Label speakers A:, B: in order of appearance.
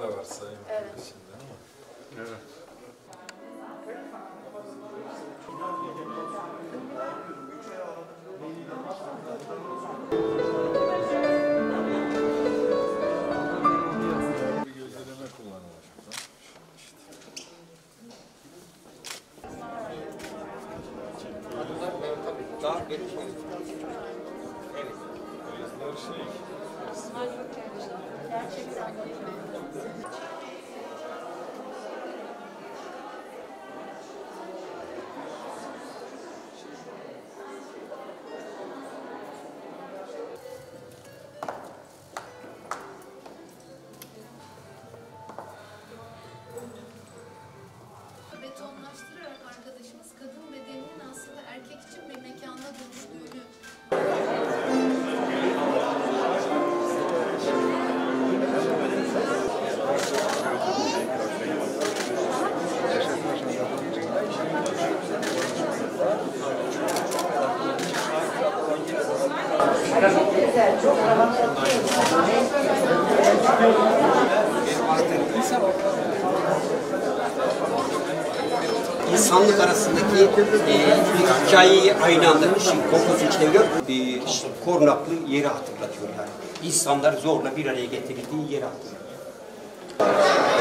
A: var sayın içinde ama. Evet. Bir gözleme kullanılmış burada.
B: Daha geniş mi? Evet.
A: Gözler
C: Gerçekten.
D: Betonlaştırarak arkadaşımız kadın bedeninin aslında erkek için bir mekanda dönüştüğünü
C: Çok güzel, çok rahatlatıcı.
B: İnsanlık arasındaki hikayeyi aynı anda kokusu çeviriyor. Bir korunaklı yeri hatırlatıyor yani. İnsanlar zorla bir araya getirildiği yeri hatırlatıyor.